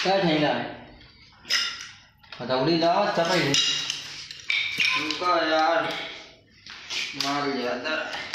क्या ठेंगा हथौड़ी लाओ चपाई उनका यार माल ज्यादा